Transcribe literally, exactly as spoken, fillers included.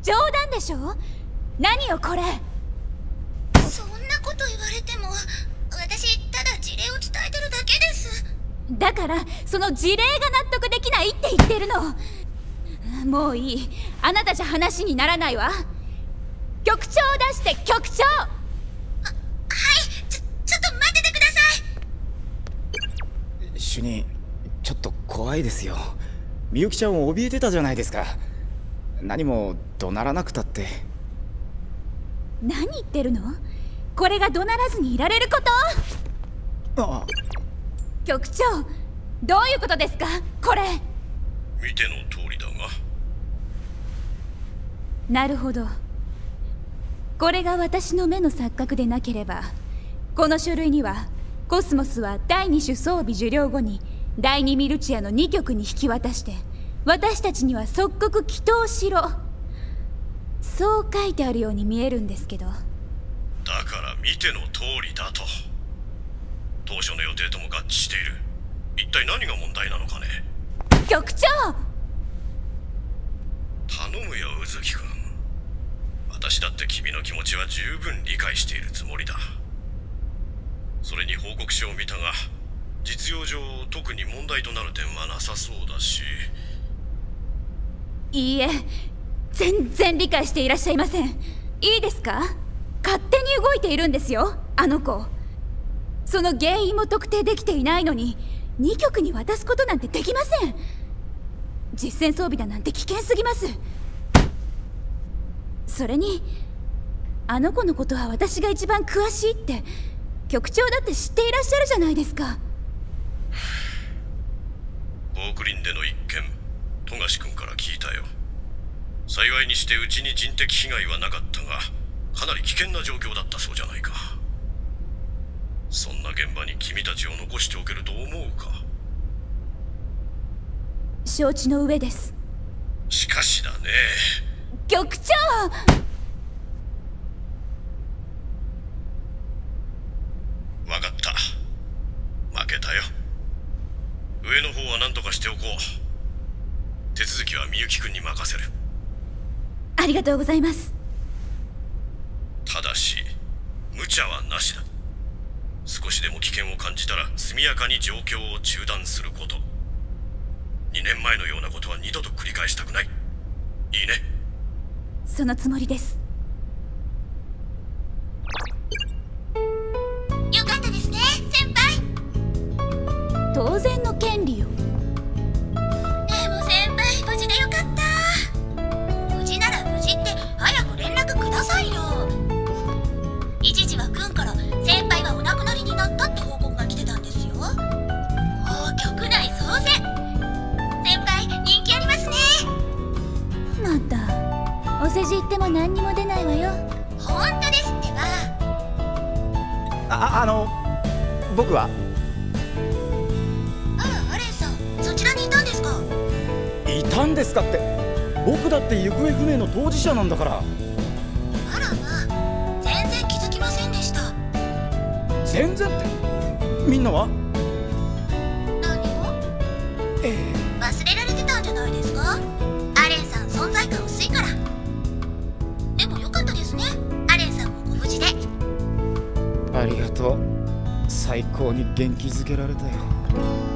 冗談でしょ？何よこれ。 そんなこと言われても、私ただ事例を伝えてるだけです。 だからその事例が納得できないって言ってるの。もういい。あなたじゃ話にならないわ。局長を出して。局長。 あ、はい。ちょちょっと待っててください。 主任、ちょっと怖いですよ。みゆきちゃんを怯えてたじゃないですか。何も怒鳴らなくたって。 何言ってるの？これが怒鳴らずにいられること？ ああ、 局長、どういうことですかこれ。 見ての通りだが。 なるほど。これが私の目の錯覚でなければ、この書類にはコスモスは第二種装備受領後に第二ミルチアのに局に引き渡して、私たちには即刻祈祷しろ、そう書いてあるように見えるんですけど。 だから見ての通りだと。当初の予定とも合致している。一体何が問題なのかね。 局長！ 頼むよ宇月君。私だって君の気持ちは十分理解しているつもりだ。それに報告書を見たが、実用上特に問題となる点はなさそうだし。 いいえ、全然理解していらっしゃいません。いいですか？勝手に動いているんですよ、あの子。その原因も特定できていないのにに局に渡すことなんてできません。実戦装備だなんて危険すぎます。それにあの子のことは私が一番詳しいって局長だって知っていらっしゃるじゃないですか。 ボークリンでの一件、富樫君から聞いたよ。幸いにしてうちに人的被害はなかったが、かなり危険な状況だったそうじゃないか。そんな現場に君たちを残しておけると思うか。 承知の上です。 しかしだね。 局長！ わかった。負けたよ。上の方は何とかしておこう。手続きはみゆきくんに任せる。 ありがとうございます。 ただし無茶はなしだ。少しでも危険を感じたら速やかに状況を中断すること。にねんまえのようなことは二度と繰り返したくない。いいね。 そのつもりです。 よかったですね、先輩。 当然の権利よ。 でも先輩、無事でよかった。無事なら無事って早く連絡くださいよ。一時は君から先輩がお亡くなりになったって報告が来てたんですよ。もう局内騒然。先輩人気ありますね。 またお世辞言っても何にも出ないわよ。 本当ですってば。 あ、あの僕は。 あら、アレンさん、そちらにいたんですか。 いたんですかって、僕だって行方不明の当事者なんだから。 あらまあ、全然気づきませんでした。 全然って、みんなは何を？ ええ、 忘れられてたんじゃないですか。アレンさん存在感薄いから。でもよかったですね、アレンさんもご無事で。 ありがとう。最高に元気づけられたよ。